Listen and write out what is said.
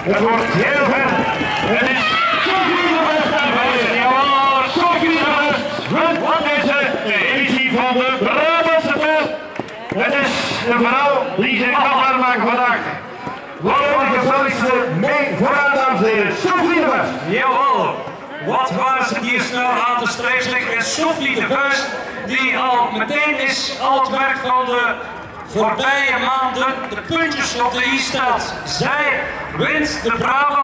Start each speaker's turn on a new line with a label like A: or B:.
A: Het wordt heel ver. Het is Sophie de Best aanwezig. Jawel, Sophie de Best wint deze editie van de Brabantse Pijl. Het is een vrouw die zich kan maken vandaag. Waarom de gezelligste mee vooraan, dames en heren. Sophie de Best.
B: Jawel. Wat waren ze hier snel aan de streep zeggen? En Sophie de Best, die al meteen is al het werk van de voorbije maanden de puntjes op de i staat. Zij wint de Brabant.